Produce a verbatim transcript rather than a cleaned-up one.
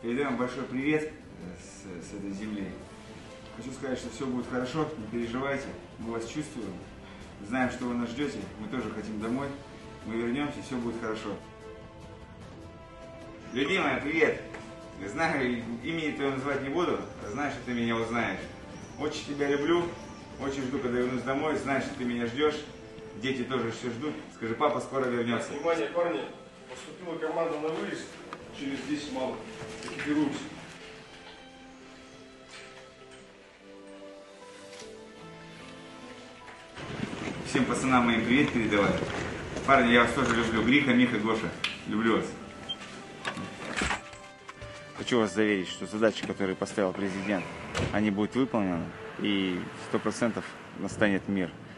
Передаем большой привет с, с этой земли. Хочу сказать, что все будет хорошо, не переживайте, мы вас чувствуем, знаем, что вы нас ждете, мы тоже хотим домой, мы вернемся, все будет хорошо. Любимая, привет! Знаю, имени твоего называть не буду, знаю, что ты меня узнаешь. Очень тебя люблю, очень жду, когда вернусь домой, знаю, что ты меня ждешь, дети тоже все ждут. Скажи, папа скоро вернется. Внимание, парни, поступила команда на выезд, через десять малых, экипируемся. Всем пацанам моим привет передавай. Парни, я вас тоже люблю. Гриха, Миха, Гоша. Люблю вас. Хочу вас заверить, что задачи, которые поставил президент, они будут выполнены, и сто процентов настанет мир.